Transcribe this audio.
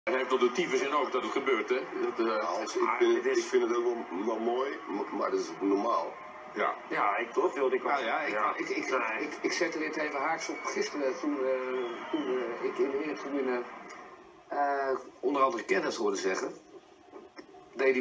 Hij heeft tot de tyfus in ook dat het gebeurt, hè? Ik vind het ook wel mooi, maar dat is normaal. Ja. Ja, toch wilde ik ook. Nou ja, ik zette dit even haaks op gisteren toen ik in de Eretribune onder andere kennis hoorde zeggen. Deed